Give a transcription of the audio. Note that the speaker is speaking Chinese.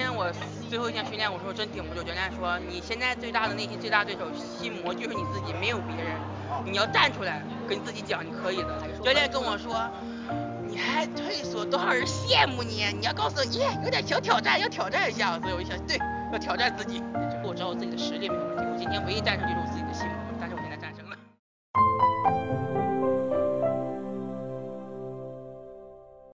天我最后一天训练，我说真顶不住，教练说你现在最大的内心最大对手心魔就是你自己，没有别人，你要站出来跟自己讲你可以的。教练跟我说你还退缩，多少人羡慕你，你要告诉你有点小挑战，要挑战一下。所以我就想对，要挑战自己，我知道我自己的实力没有问题，我今天唯一战胜就是我自己的心魔。